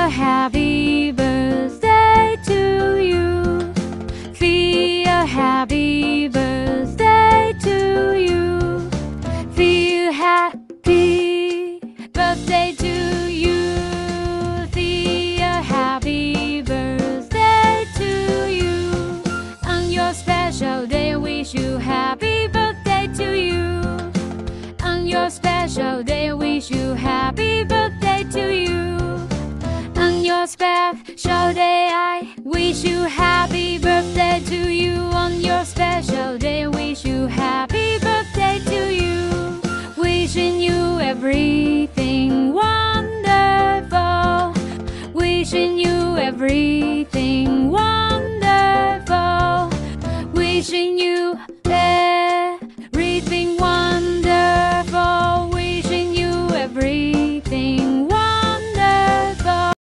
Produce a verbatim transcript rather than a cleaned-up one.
Thea, happy birthday to you. Thea, happy birthday to you. Thea, happy birthday to you. Thea, happy birthday to you. On your special day, wish you happy birthday to you. On your special day, wish you happy birthday to you. On your special day, I wish you happy birthday to you. On your special day, wish you happy birthday to you. Wishing you everything wonderful. Wishing you everything